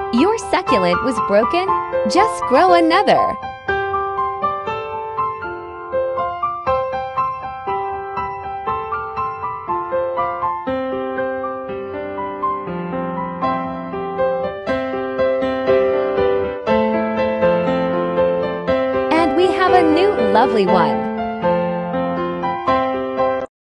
Your succulent was broken? Just grow another. And we have a new lovely one.